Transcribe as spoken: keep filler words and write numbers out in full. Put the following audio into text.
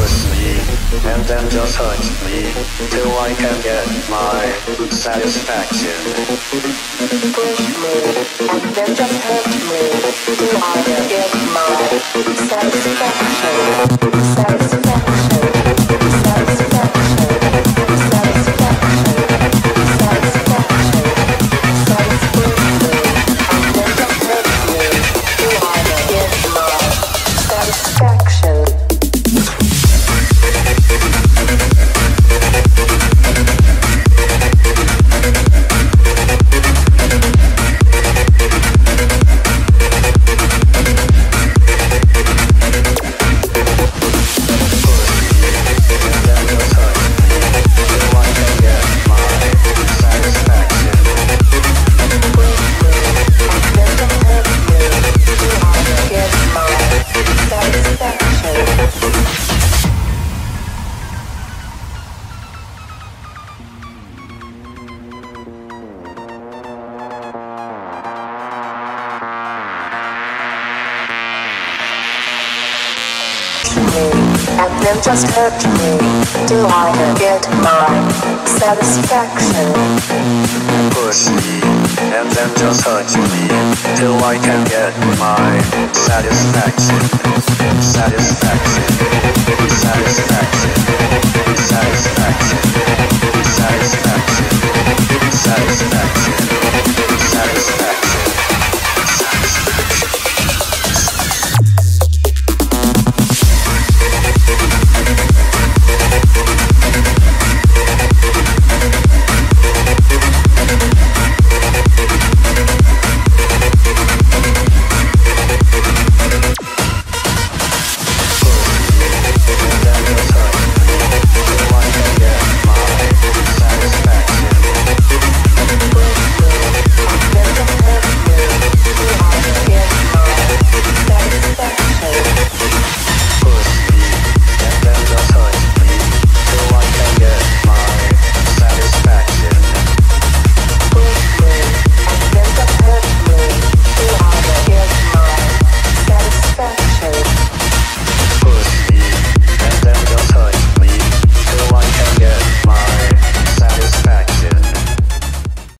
push me, and then just touch me, till I can get my satisfaction. Push me, and then just hurt me, till I can get my satisfaction. Satisfaction. Satisfaction. Satisfaction. Satisfaction. Satisfaction. And then just hurt me, till I can get my satisfaction. And then just hurt me till I can get my satisfaction. Push me, and then just touch me, till I can get my satisfaction. Satisfaction.